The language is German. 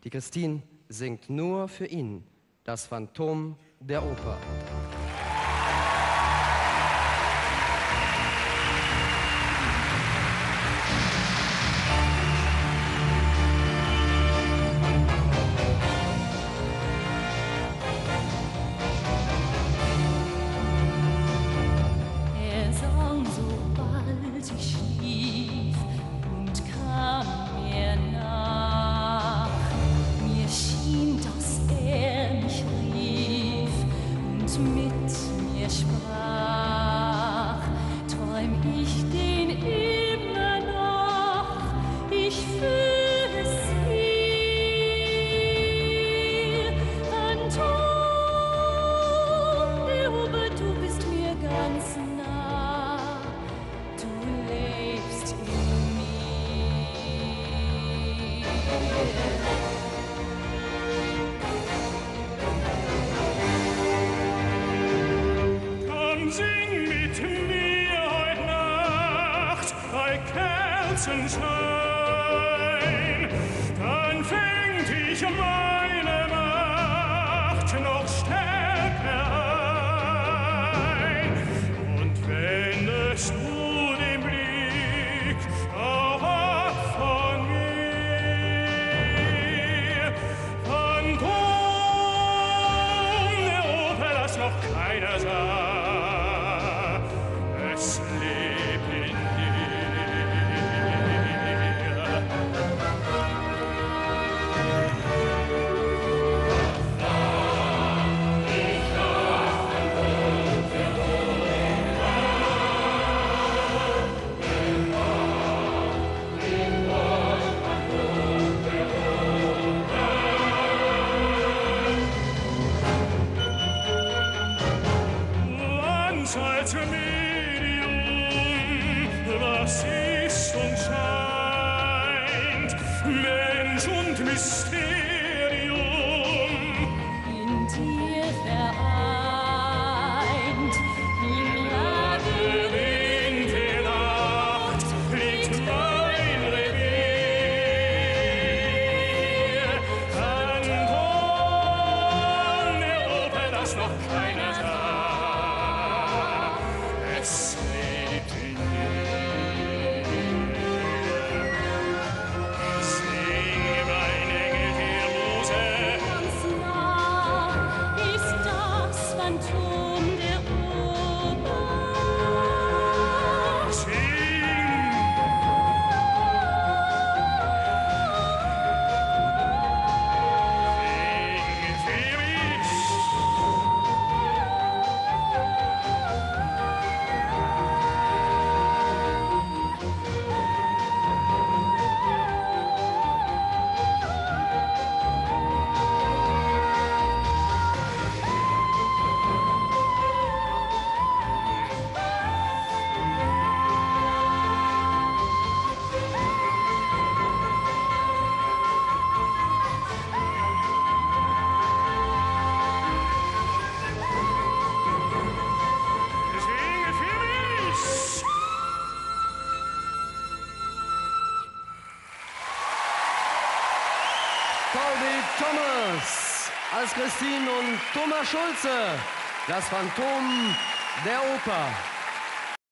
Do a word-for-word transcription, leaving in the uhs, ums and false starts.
Die Christine singt nur für ihn, das Phantom der Oper. Er sang, sobald ich schlief, und kam mir nach. Mir schien, dass er mich rief und mit mir sprach. Träum ich den immer noch, ich fühle es hier. Phantom der Oper, du bist mir ganz nah, du lebst in mir. Komm, sing mit mir heut Nacht bei Kerzenschein, dann fängt ich meine Macht noch stärker ein. Und wendest du den Blick auch ab von mir, Phantom der Oper, das noch keiner sah, es lebt in dir. Als Medium, was ist und scheint, Mensch und Mysterium. In dir vereint, im Labyrinth In der Nacht liegt mein Revier. Phantom der Oper, das noch keiner sah, es lebt in dir. Sing, mein Engel der Muse, ganz nah, ist das Phantom der Oper. sing. Sing für mich. Sing für mich. Colby Thomas als Christine und Thomas Schulze, das Phantom der Oper.